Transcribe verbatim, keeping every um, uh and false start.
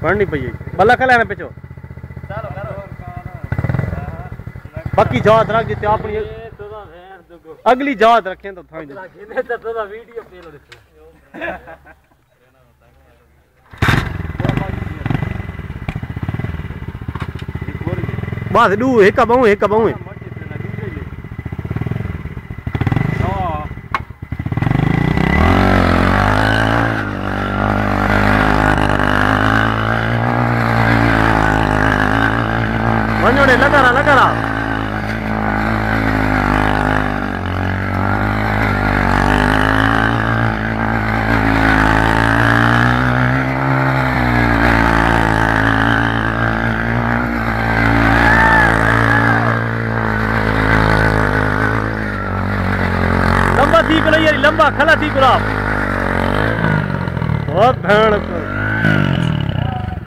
पढ़नी पई बल्ला कल आने पिछो बाकी जात रख जिते अपनी अगली जात रखें तो था वीडियो बस डू एक बहु एक बहु वञोड़े लगारा लगारा लंबा थी को यार लंबा खला थी गुलाब बहुत भैन को